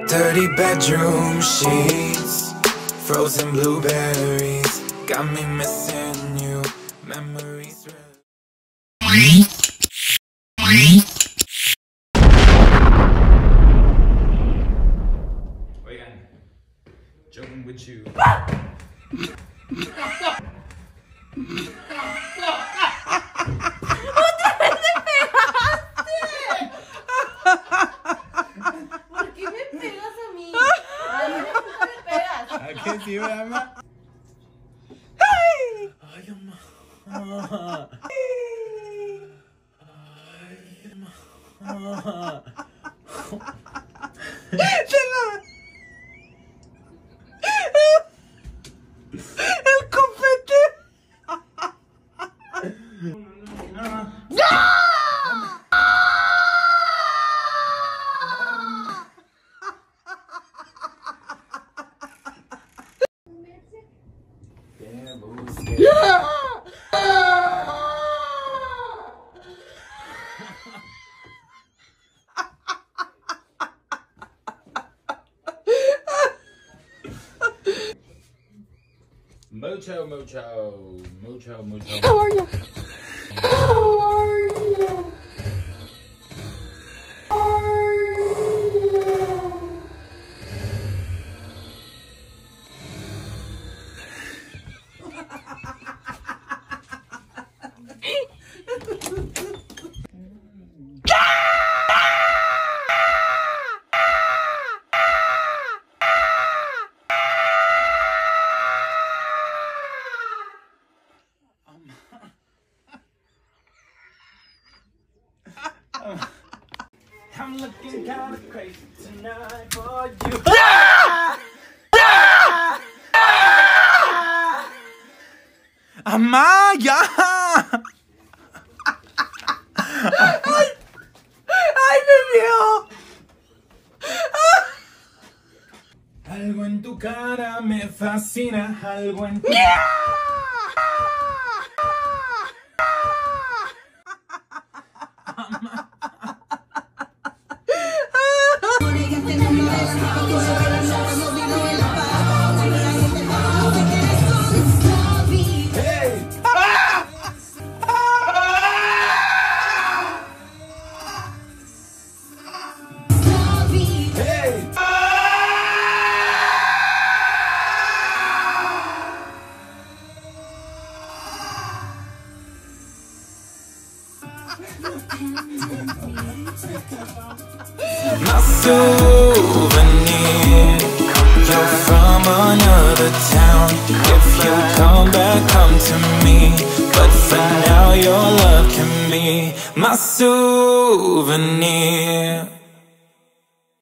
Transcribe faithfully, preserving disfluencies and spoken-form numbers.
Dirty bedroom sheets, frozen blueberries, got me missing you, memories. Oigan, joking with you. ¡Otra vez te pegaste! ¿Por qué me pegas a mí? A mí me pegas. ¿A qué sí, mamá? Ay, mamá. Ay, mamá. ¡El confeti! ¡No! Mucho, mucho, mucho, mucho. How are you? How are you? How are you? I'm looking kind of crazy tonight for you. Amaya. Ay, ay, me vio. Algo en tu cara me fascina, algo en tu... My souvenir, you're from another town. If you come back, come to me. But for now, your love can be my souvenir.